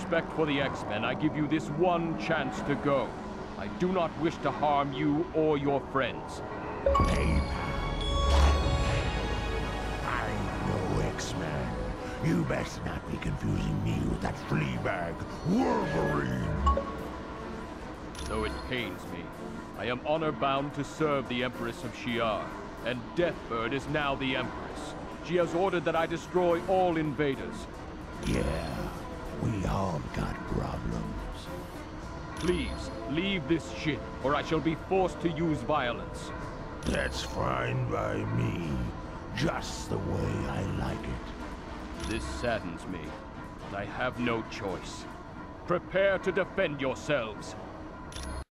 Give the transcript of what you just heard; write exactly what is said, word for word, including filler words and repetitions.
respect for the X-Men, I give you this one chance to go. I do not wish to harm you or your friends. Hey, pal. I ain't no X-Man. You best not be confusing me with that fleabag, Wolverine. Though it pains me, I am honor-bound to serve the Empress of Shi'ar, and Deathbird is now the Empress. She has ordered that I destroy all invaders. Yeah, we all got problems. Please, leave this shit, or I shall be forced to use violence. That's fine by me. Just the way I like it. This saddens me, but I have no choice. Prepare to defend yourselves.